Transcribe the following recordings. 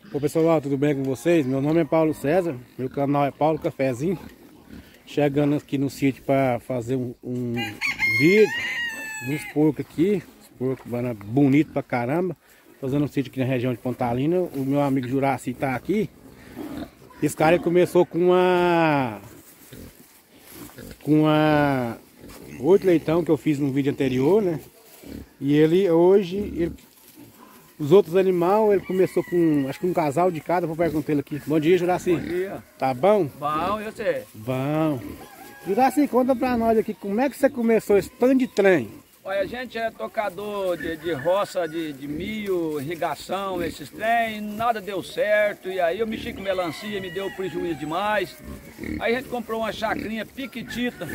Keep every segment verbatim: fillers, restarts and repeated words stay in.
Ô pessoal, tudo bem com vocês? Meu nome é Paulo César, meu canal é Paulo Cafezinho. Chegando aqui no sítio para fazer um, um vídeo dos porcos aqui. Os porcos bonitos pra caramba. Fazendo um sítio aqui na região de Pontalina. O meu amigo Juraci tá aqui. Esse cara ele começou com uma... Com uma... oito leitão que eu fiz no vídeo anterior, né? E ele hoje... Ele, os outros animais, ele começou com, acho que um casal de cada. Vou perguntar ele aqui. Bom dia, Juraci. Bom dia. Tá bom? Bom, e você? Bom. Juraci, conta pra nós aqui, como é que você começou esse tanto de trem? Olha, a gente é tocador de, de roça, de, de milho, irrigação, esses trem, nada deu certo. E aí eu mexi com melancia, me deu prejuízo demais. Aí a gente comprou uma chacrinha piquitita,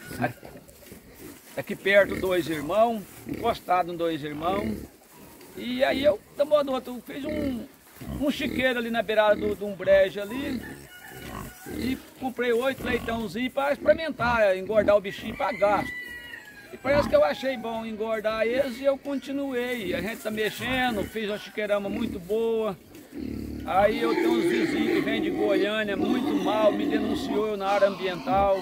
aqui perto, dois irmãos, encostado em dois irmãos. E aí eu, da modo outro, fiz um, um chiqueiro ali na beirada de um brejo ali. E comprei oito leitãozinhos para experimentar, engordar o bichinho para gasto. E parece que eu achei bom engordar eles e eu continuei. A gente tá mexendo, fiz uma chiqueirama muito boa. Aí eu tenho uns vizinhos que vêm de Goiânia muito mal, me denunciou na área ambiental.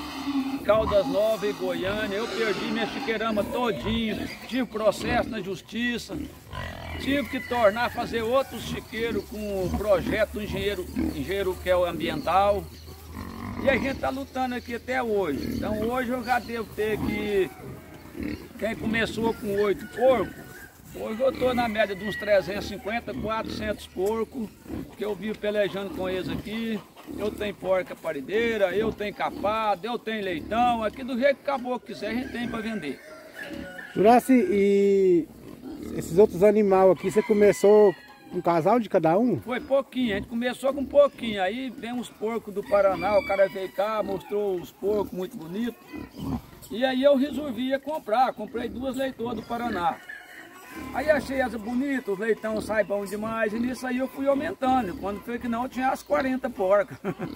Caldas Novas e Goiânia, eu perdi minha chiqueirama todinho, tive processo na justiça, tive que tornar fazer outro chiqueiro com o projeto do engenheiro, engenheiro que é o ambiental, e a gente está lutando aqui até hoje. Então hoje eu já devo ter que, quem começou com oito porcos, hoje eu estou na média de uns trezentos e cinquenta, quatrocentos porcos, que eu vivo pelejando com eles aqui. Eu tenho porca parideira, eu tenho capado, eu tenho leitão, aqui do jeito que o caboclo quiser a gente tem para vender. Juraci, e esses outros animais aqui, você começou com um casal de cada um? Foi pouquinho, a gente começou com pouquinho, aí vem uns porcos do Paraná, o cara veio cá, mostrou os porcos muito bonitos. E aí eu resolvi comprar, comprei duas leitoas do Paraná. Aí achei essa bonita, os leitão saem bom demais, e nisso aí eu fui aumentando. Quando foi que não, eu tinha as quarenta porcas.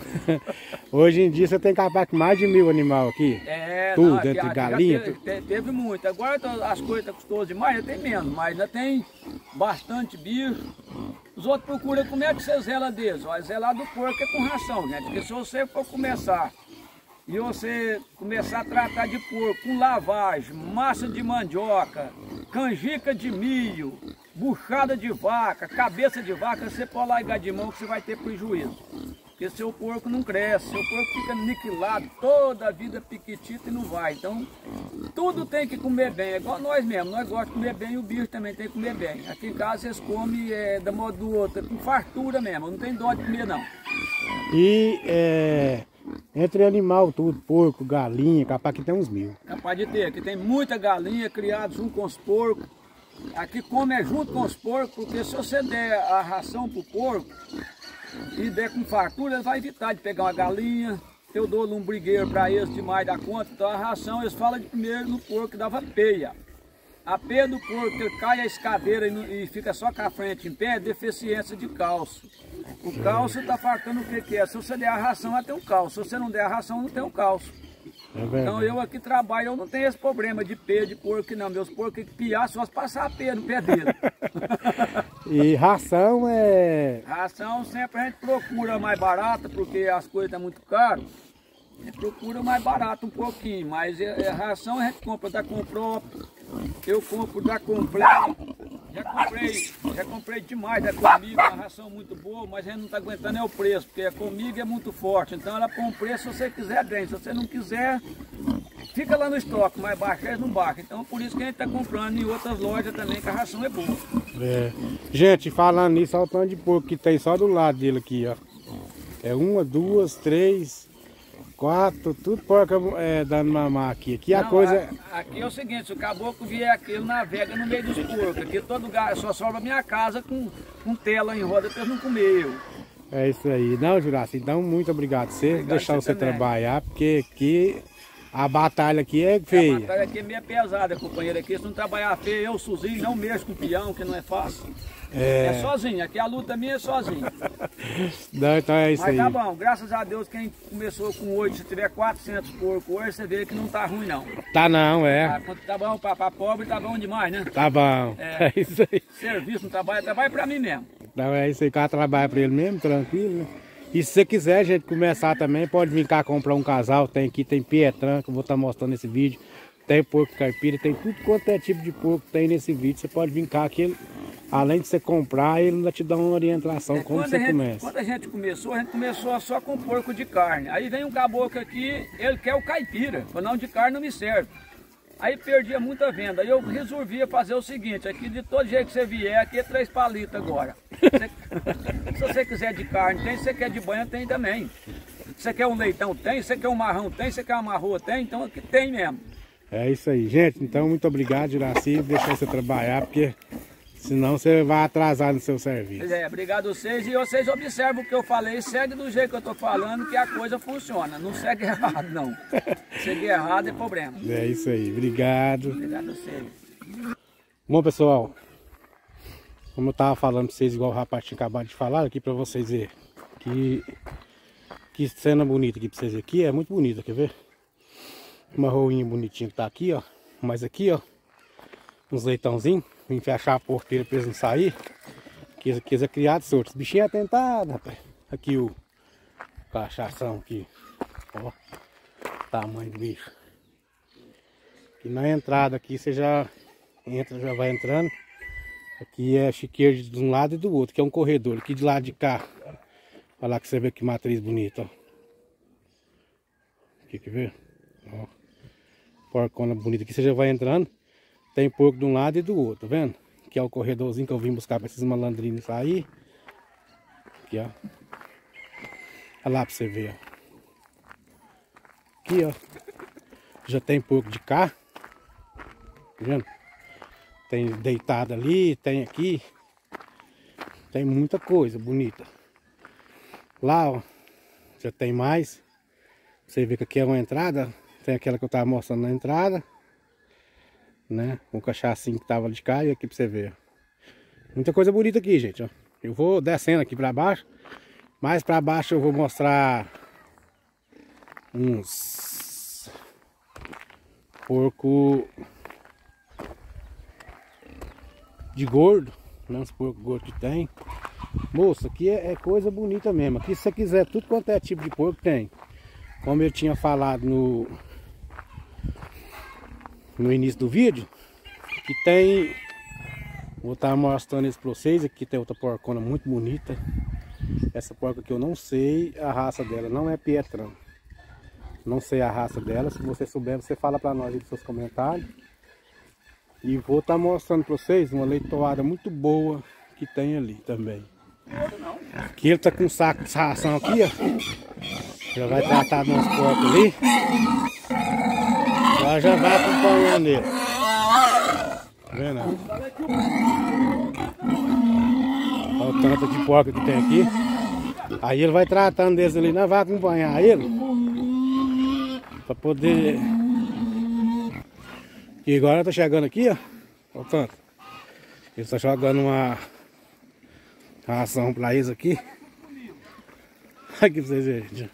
Hoje em dia você tem capaz de mais de mil animais aqui? É, tudo, não, entre aqui, galinha? Teve, teve, teve muito. Agora as coisas estão custosas demais, já tem menos, mas ainda tem bastante bicho. Os outros procuram como é que você zela deles. Ó, zelar do porco é com ração, gente. Porque se você for começar e você começar a tratar de porco com lavagem, massa de mandioca, canjica de milho, buchada de vaca, cabeça de vaca, você pode largar de mão que você vai ter prejuízo. Porque seu porco não cresce, seu porco fica aniquilado, toda a vida piquitita e não vai. Então, tudo tem que comer bem, é igual nós mesmos, nós gostamos de comer bem e o bicho também tem que comer bem. Aqui em casa eles comem é, da modo do outro, com fartura mesmo, não tem dó de comer não. E é, entre animal tudo, porco, galinha, capaz que tem uns mil. Capaz de ter, aqui tem muita galinha criada junto com os porcos. Aqui come é junto com os porcos, porque se você der a ração pro porco e der com fartura, ele vai evitar de pegar uma galinha. Eu dou lombrigueiro para eles demais da conta, então a ração eles falam de primeiro no porco que dava peia. A peia do porco, que ele cai a escadeira e, e fica só com a frente em pé, é deficiência de cálcio. O cálcio está faltando o que, que é? Se você der a ração, vai ter um cálcio. Se você não der a ração, não tem um cálcio. É então eu aqui trabalho, eu não tenho esse problema de peia de porco não. Meus porcos que piar, só se passar a peia no pé dele. E ração é... Ração sempre a gente procura mais barata, porque as coisas estão muito caras. A gente procura mais barato um pouquinho, mas a ração a gente compra da Compróprio. Eu compro da Complete, já comprei, já comprei demais da Comigo, uma ração muito boa, mas a gente não está aguentando é o preço, porque a Comigo é muito forte, então ela põe um preço se você quiser bem, se você não quiser, fica lá no estoque, mais baixo eles não baixam, então por isso que a gente está comprando em outras lojas também, que a ração é boa. É. Gente, falando nisso, olha o tanto de porco que tem só do lado dele aqui, ó. É uma, duas, três... Quatro, tudo porca é, dando mamar aqui. Aqui a não, coisa... A, aqui é o seguinte, se o caboclo vier aqui, ele navega no meio dos porcos. Aqui todo lugar, só sobra a minha casa com, com tela em roda para eles não comer eu. É isso aí. Não, Juraci, então muito obrigado. Você obrigado deixar você, você trabalhar, porque aqui a batalha aqui é feia. A batalha aqui é meio pesada, companheiro. Aqui se não trabalhar feio, eu sozinho não mexo com peão, que não é fácil. É, é sozinho, aqui a luta minha é sozinho. Não, então é isso Mas aí. Mas tá bom, graças a Deus quem começou com oito, se tiver quatrocentos porcos hoje, você vê que não tá ruim não. Tá não, é. Tá, tá bom, pra, pra pobre tá bom demais, né? Tá bom, é, é isso aí. Serviço, não trabalha, trabalha pra mim mesmo. Então é isso aí, o cara trabalha pra ele mesmo, tranquilo, né? E se você quiser, gente, começar também, pode vir cá comprar um casal. Tem aqui, tem pietran, que eu vou estar mostrando nesse vídeo. Tem porco caipira, tem tudo quanto é tipo de porco que tem nesse vídeo. Você pode vir cá que ele, além de você comprar, ele ainda te dá uma orientação é, como você gente, começa. Quando a gente começou, a gente começou só com porco de carne. Aí vem um caboclo aqui, ele quer o caipira. Falou, não, de carne não me serve. Aí perdia muita venda. Aí eu resolvia fazer o seguinte, aqui de todo jeito que você vier, aqui é três palitos agora. Você, se você quiser de carne, tem. Se você quer de banha, tem também. Se você quer um leitão, tem. Se você quer um marrão, tem. Se você quer uma marroa, tem. Então aqui tem mesmo. É isso aí, gente. Então, muito obrigado, Juraci, deixar você trabalhar, porque senão você vai atrasar no seu serviço. É, obrigado a vocês. E vocês observam o que eu falei, segue do jeito que eu estou falando, que a coisa funciona. Não segue errado, não. Segue errado é problema. É isso aí, obrigado. Obrigado a vocês. Bom, pessoal, como eu tava falando pra vocês, igual o rapaz tinha acabado de falar aqui pra vocês verem, que, que cena bonita aqui pra vocês verem. Aqui é muito bonita, quer ver? Uma roinha bonitinha que tá aqui, ó. Mas aqui, ó, uns leitãozinhos. Vim fechar a porteira pra eles não sair. Que eles, que eles é criado solto. Os bichinhos é tentado, rapaz. Aqui o cachação aqui. Ó, tamanho do bicho. Aqui na entrada aqui você já entra, já vai entrando. Aqui é chiqueiro de um lado e do outro, que é um corredor. Aqui de lado de cá. Olha lá que você vê que matriz bonita, ó. Aqui, quer ver? Ó. Porcona bonita. Aqui você já vai entrando. Tem porco de um lado e do outro, tá vendo? Aqui é o corredorzinho que eu vim buscar para esses malandrinhos sair. Aqui, ó. Olha lá pra você ver, ó. Aqui, ó. Já tem porco de cá. Tá vendo? Tem deitado ali, tem aqui. Tem muita coisa bonita. Lá, ó. Já tem mais. Você vê que aqui é uma entrada. Tem aquela que eu tava mostrando na entrada. Né? Com o cachaçinho que tava de cá e aqui pra você ver. Muita coisa bonita aqui, gente, ó. Eu vou descendo aqui pra baixo. Mais pra baixo eu vou mostrar uns porco de gordo, né? Uns porco gordo que tem. Moça, aqui é, é coisa bonita mesmo. Aqui se você quiser tudo quanto é tipo de porco tem. Como eu tinha falado no no início do vídeo, que tem, vou estar mostrando isso pra vocês. Aqui tem outra porcona muito bonita. Essa porca que eu não sei a raça dela, não é pietran. Não sei a raça dela. Se você souber, você fala pra nós aí nos seus comentários. E vou estar mostrando pra vocês uma leitoada muito boa que tem ali também. Aqui ele tá com um saco de ração aqui, ó. Já vai tratar de uns porcos ali. Ela já vai acompanhando ele. Tá vendo? Olha o tanto de porca que tem aqui. Aí ele vai tratando desse ali, nós vai acompanhar ele. Pra poder... E agora tá chegando aqui, ó. Olha o tanto. Ele tá jogando uma ração pra eles aqui. Aqui pra vocês verem, gente.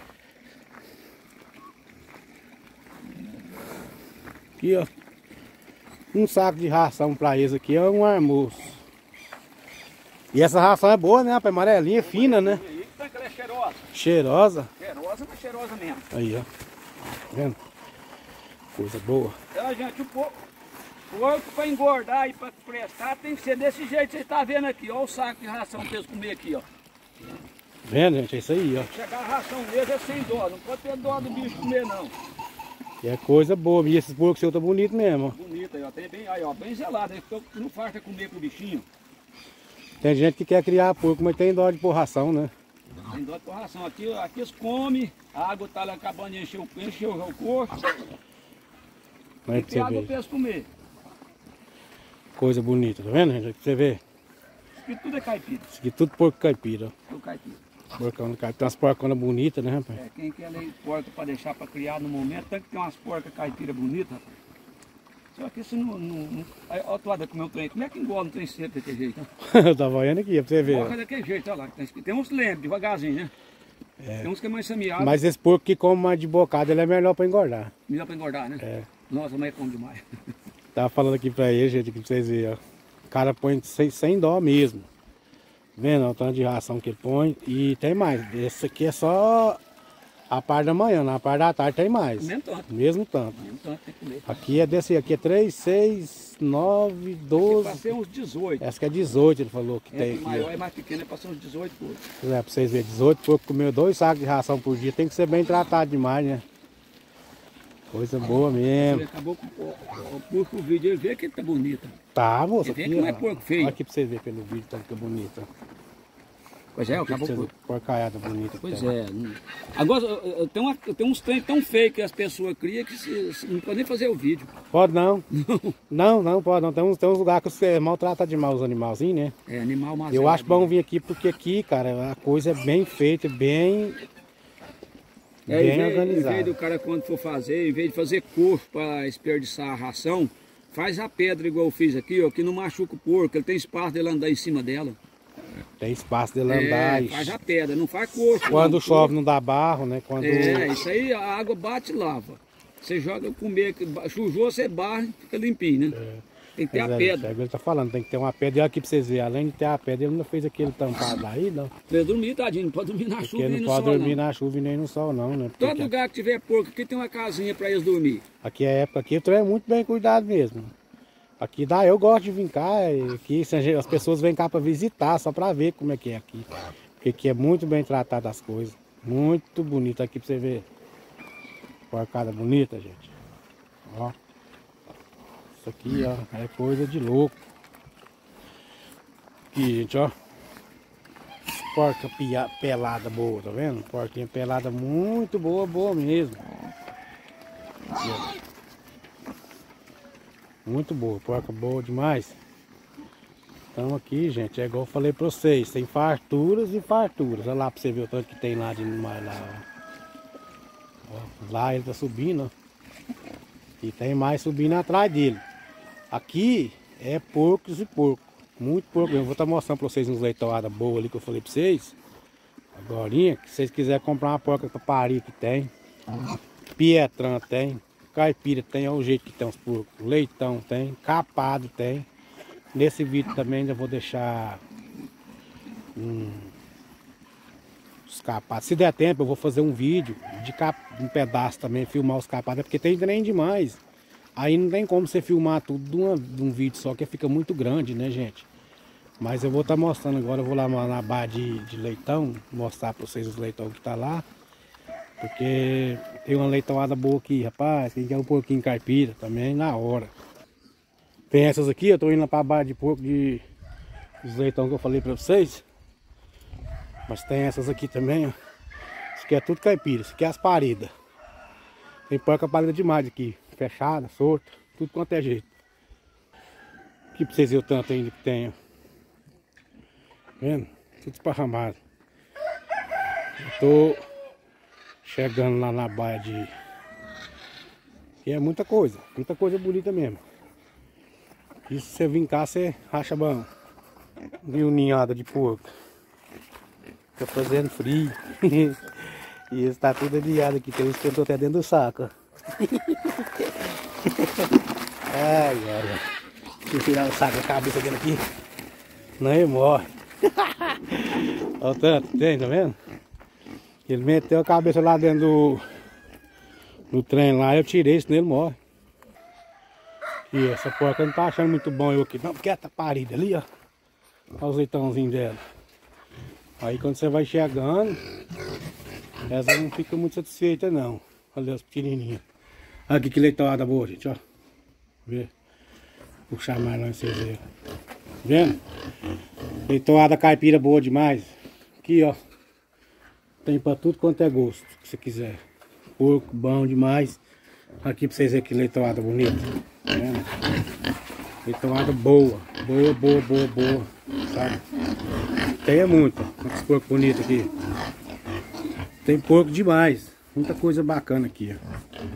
Aqui, ó, um saco de ração pra eles aqui, é um almoço. E essa ração é boa, né, rapaz? Amarelinha, fina, né? Ela é cheirosa. Cheirosa. Cheirosa, mas cheirosa mesmo. Aí, ó. Tá vendo? Coisa boa. Então, gente, o porco, porco pra engordar e pra prestar tem que ser desse jeito que você tá vendo aqui. Ó o saco de ração pra eles comer aqui, ó. Vendo, gente? É isso aí, ó. Chegar a ração deles é sem dó. Não pode ter dó do bicho comer, não. E é coisa boa. E esses porcos seus tá bonito mesmo, ó. Bonito aí, ó. Tem bem, aí, ó, bem zelado. Não farta comer com o bichinho. Tem gente que quer criar porco, mas tem dó de pôr ração, né? Tem dó de pôr ração. Aqui, aqui eles comem, a água tá lá acabando de encher o, encher o corpo. Mas Tem água pra eles comer. Coisa bonita, tá vendo, gente? Pra você ver. Isso aqui tudo é caipira. Isso aqui tudo porco caipira, ó. Tudo caipira. Porcão de caipira. Tem umas porconas bonitas, né, rapaz? É, quem quer ler porca para deixar para criar no momento, tem que ter umas porcas caipira bonitas. Só que isso não... não, não... Aí, ó, tu olha comer um trem. Como é que engorda um trem cedo daquele jeito? Né? Eu tava olhando aqui, pra você ver. Porca daquele jeito, olha lá. Tem, tem uns lembros, devagarzinho, né? É. Tem uns que é mais semeado. Mas esse porco que come mais de bocado, ele é melhor pra engordar. Melhor para engordar, né? É. Nossa, mas é come demais. Tava falando aqui pra ele, gente, que pra vocês verem, ó. O cara põe sem, sem dó mesmo. Vendo o tanto de ração que ele põe. E tem mais. Esse aqui é só a parte da manhã, na parte da tarde tem mais. Mesmo tanto. Mesmo tanto. Mesmo tanto tem que comer. Aqui é desse aqui, é três, seis, nove, doze. Passei uns dezoito. Essa que é dezoito, ele falou que É, tem aqui. maior e mais pequeno, é passou uns dezoito por. É, pra vocês verem, dezoito porcos comeu dois sacos de ração por dia, tem que ser bem tratado demais, né? Coisa boa mesmo. Ele acabou com o, o porco, o vídeo, ele vê que ele tá bonito. Tá, moça, Ele vê aqui, que não é ó. porco feio. Olha aqui pra vocês verem pelo vídeo, tá que bonito. Pois é, Aqui pra acabou vocês com. verem, porcaiada bonita. Pois que tem. é. Agora, eu- eu tenho, uma, eu tenho uns trem tão feios que as pessoas criam que se, se- não podem nem fazer o vídeo. Pode não. Não, não pode não. Tem uns, tem uns lugares que você maltrata demais os animalzinhos, né? É, animal mais. Eu acho bom vir aqui porque aqui, cara, a coisa é bem feita, bem, É, em bem vez, em organizada. vez do cara, quando for fazer, em vez de fazer corpo para desperdiçar a ração, faz a pedra igual eu fiz aqui, ó, que não machuca o porco, ele tem espaço dele andar em cima dela. Tem espaço dele andar. É, e faz a pedra, não faz corpo. Quando não, chove corpo. não dá barro, né? Quando... É, isso aí a água bate e lava. Você joga comer, chujou, você barra, fica limpinho, né? É. Tem que ter Mas a é, pedra. Ele tá falando, tem que ter uma pedra. E olha aqui pra vocês verem, além de ter a pedra, ele não fez aquele tampado aí, não. Pra dormir, tadinho, não pode dormir na chuva Porque nem não no pode sol, dormir não. na chuva e nem no sol, não, né? Porque Todo lugar que tiver porco aqui tem uma casinha para eles dormir. aqui é época, aqui o trem é muito bem cuidado mesmo. Aqui dá, eu gosto de vir cá, e aqui as pessoas vêm cá para visitar, só para ver como é que é aqui. Porque aqui é muito bem tratado as coisas. Muito bonito aqui para você ver. Porcada bonita, gente. Ó. Isso aqui, ó, é coisa de louco. Aqui, gente, ó. Porca pia, pelada boa, tá vendo? Porquinha pelada muito boa, boa mesmo. Aqui, ó. Muito boa, porca boa demais. Então aqui, gente, é igual eu falei pra vocês, tem farturas e farturas. Olha lá pra você ver o tanto que tem lá de animais lá. Ó. Ó, lá ele tá subindo, ó. E tem mais subindo atrás dele. Aqui é porcos e porco. Muito porco. Eu vou estar mostrando pra vocês uns leitoadas boas ali que eu falei pra vocês. Agorinha, que vocês quiserem comprar uma porca pra parir que tem. Pietrã tem. Caipira tem, é o jeito que tem os porcos. Leitão tem. Capado tem. Nesse vídeo também ainda vou deixar um, os capados. Se der tempo eu vou fazer um vídeo de cap, um pedaço também, filmar os capados. É porque tem trem demais. Aí não tem como você filmar tudo de, uma, de um vídeo só, que fica muito grande, né, gente? Mas eu vou estar mostrando agora, eu vou lá na barra de, de leitão, mostrar para vocês os leitão que tá lá. Porque tem uma leitoada boa aqui, rapaz. Quem quer um porquinho caipira também, na hora. Tem essas aqui, eu tô indo para a barra de porco de os leitão que eu falei para vocês. Mas tem essas aqui também, ó. Isso aqui é tudo caipira, isso aqui é as paridas. Tem porca parida demais aqui. Fechada, solta, tudo quanto é jeito. Aqui pra vocês verem o tanto ainda que tem, ó. Vendo? Tudo esparramado. Eu tô chegando lá na baia de... E é muita coisa, muita coisa bonita mesmo. E se você vir cá, você acha bom. Viu ninhada de porco. Tá fazendo frio. E esse tá tudo alinhado aqui, tem uns que eu tô até dentro do saco, ó. Ai, ai, deixa eu tirar o saco da cabeça dele aqui. Não, ele morre. Olha o tanto, tem, tá vendo? Ele meteu a cabeça lá dentro do, do trem lá, eu tirei, senão ele morre. E essa porca não tá achando muito bom eu aqui, não, porque ela tá parida ali, ó. Olha os leitãozinhos dela. Aí quando você vai chegando, essa não fica muito satisfeita não. Olha as pequenininhas. Olha aqui que leitoada boa, gente, ó. Vê. Puxar mais lá em vocês verem. Vendo? Leitoada caipira boa demais. Aqui, ó. Tem pra tudo quanto é gosto que você quiser. Porco bom demais. Aqui pra vocês verem que leitoada bonita. Tá vendo? Leitoada boa. Boa, boa, boa, boa. Sabe? Tem é muito, ó. Olha esse porco bonito aqui. Tem porco demais. Muita coisa bacana aqui, ó.